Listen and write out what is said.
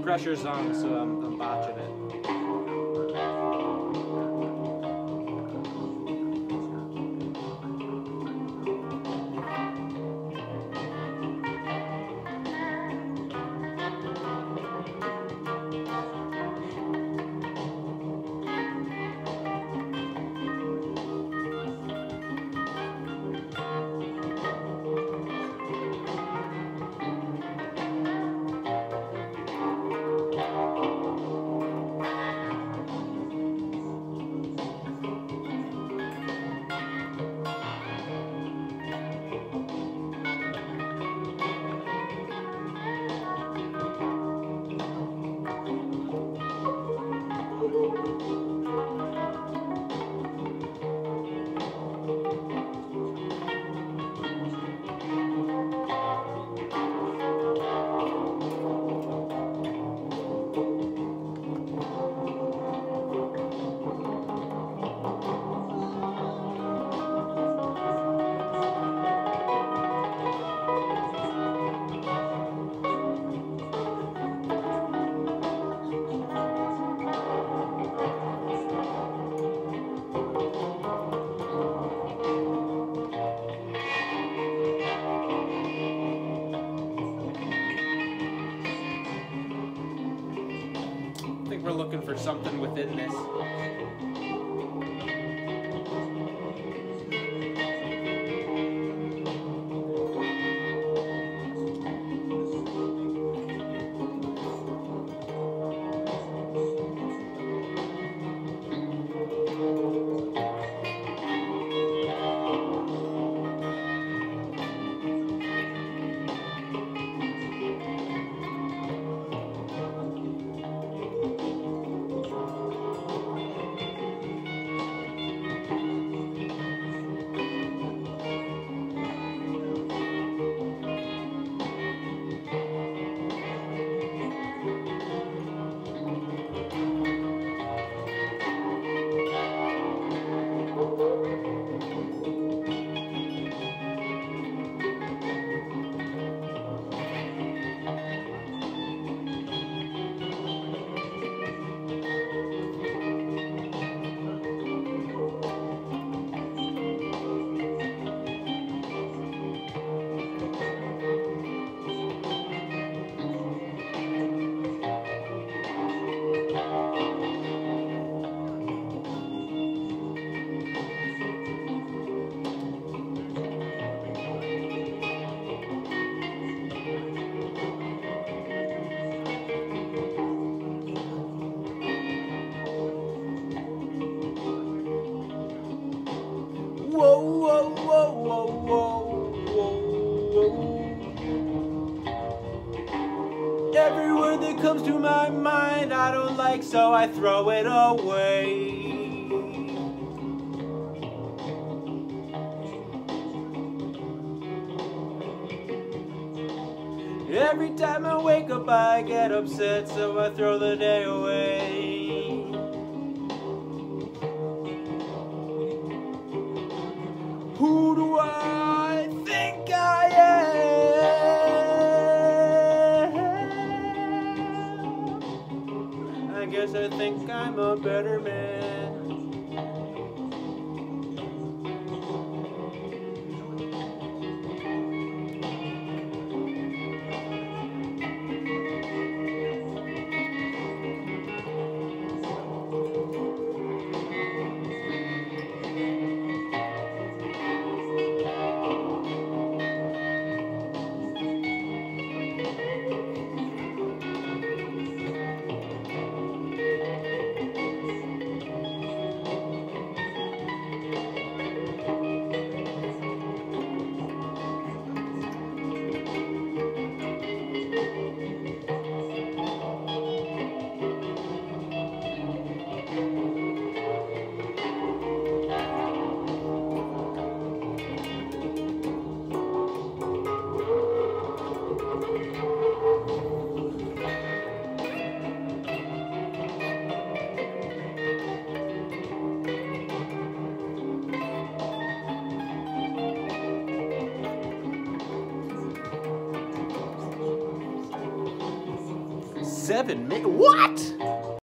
pressure's on, so I'm botching it. We're looking for something within this. Every word that comes to my mind I don't like, so I throw it away. Every time I wake up I get upset, so I throw the day away. Who do I think I am? I guess I think I'm a better man. 7 minutes? What?